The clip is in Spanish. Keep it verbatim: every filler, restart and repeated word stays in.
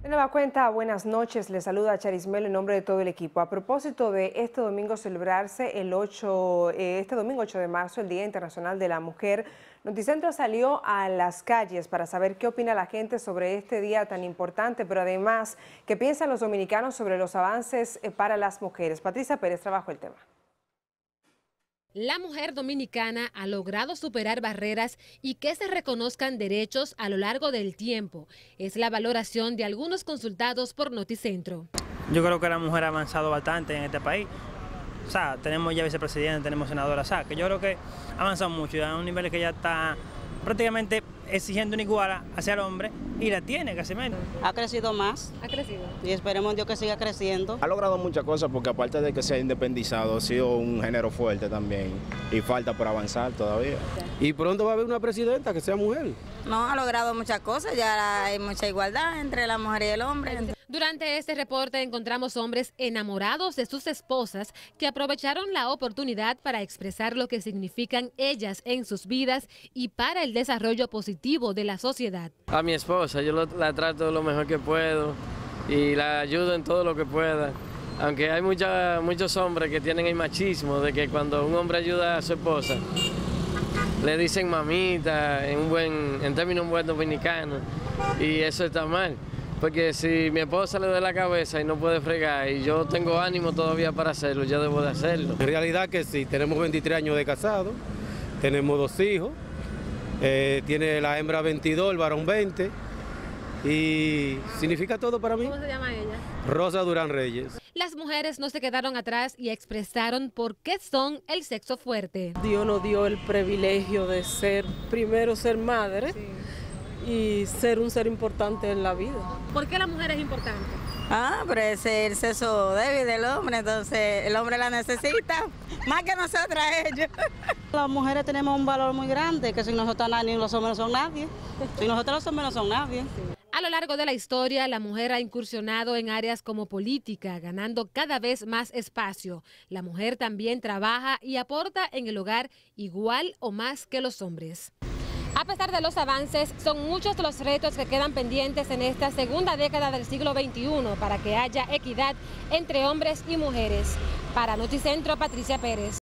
De nueva cuenta, buenas noches. Les saluda Charismel en nombre de todo el equipo. A propósito de este domingo celebrarse el ocho, eh, este domingo ocho de marzo, el Día Internacional de la Mujer, Noticentro salió a las calles para saber qué opina la gente sobre este día tan importante, pero además, qué piensan los dominicanos sobre los avances eh, para las mujeres. Patricia Pérez trabajó el tema. La mujer dominicana ha logrado superar barreras y que se reconozcan derechos a lo largo del tiempo. Es la valoración de algunos consultados por Noticentro. Yo creo que la mujer ha avanzado bastante en este país. O sea, tenemos ya vicepresidente, tenemos senadora, o sea, que yo creo que ha avanzado mucho, ya a un nivel que ya está prácticamente exigiendo una iguala hacia el hombre y la tiene casi menos. Ha crecido más. ¿Ha crecido? Y esperemos Dios que siga creciendo. Ha logrado muchas cosas porque aparte de que se ha independizado, ha sido un género fuerte también y falta por avanzar todavía. Y pronto va a haber una presidenta que sea mujer. No, ha logrado muchas cosas, ya hay mucha igualdad entre la mujer y el hombre. Durante este reporte encontramos hombres enamorados de sus esposas que aprovecharon la oportunidad para expresar lo que significan ellas en sus vidas y para el desarrollo positivo de la sociedad. A mi esposa, yo lo, la trato lo mejor que puedo y la ayudo en todo lo que pueda. Aunque hay mucha, muchos hombres que tienen el machismo de que cuando un hombre ayuda a su esposa, le dicen mamita, en, un buen, en términos un buen dominicano, y eso está mal. Porque si mi esposa le duele la cabeza y no puede fregar y yo tengo ánimo todavía para hacerlo, yo debo de hacerlo. En realidad que sí, tenemos veintitrés años de casado, tenemos dos hijos, eh, tiene la hembra veintidós, el varón veinte, y significa todo para mí. ¿Cómo se llama ella? Rosa Durán Reyes. Las mujeres no se quedaron atrás y expresaron por qué son el sexo fuerte. Dios nos dio el privilegio de ser, primero ser madre, sí, y ser un ser importante en la vida. ¿Por qué la mujer es importante? Ah, pero es el sexo débil del hombre, entonces el hombre la necesita, más que nosotras ellos. Las mujeres tenemos un valor muy grande, que sin nosotros nadie, los hombres no son nadie. Sin nosotros los hombres no son nadie. A lo largo de la historia, la mujer ha incursionado en áreas como política, ganando cada vez más espacio. La mujer también trabaja y aporta en el hogar igual o más que los hombres. A pesar de los avances, son muchos los retos que quedan pendientes en esta segunda década del siglo veintiuno para que haya equidad entre hombres y mujeres. Para Noticentro, Patricia Pérez.